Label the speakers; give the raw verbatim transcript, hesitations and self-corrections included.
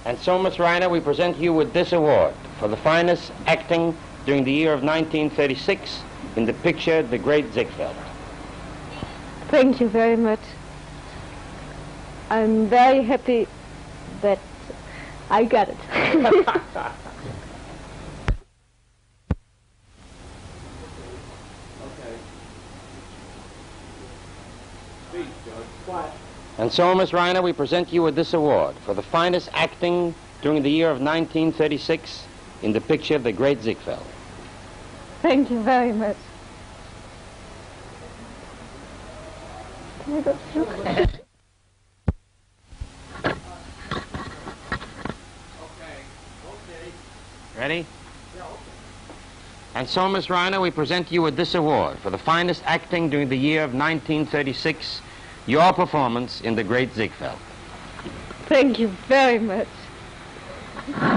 Speaker 1: And so, Miss Rainer, we present you with this award for the finest acting during the year of nineteen thirty-six in the picture The Great Ziegfeld.
Speaker 2: Thank you very much. I'm very happy that I got it.
Speaker 1: And so, Miss Rainer, we present you with this award for the finest acting during the year of nineteen thirty-six in the picture The Great Ziegfeld.
Speaker 2: Thank you very much. Can I go through?
Speaker 1: Ready? And so, Miss Rainer, we present you with this award for the finest acting during the year of nineteen thirty-six, your performance in The Great Ziegfeld.
Speaker 2: Thank you very much.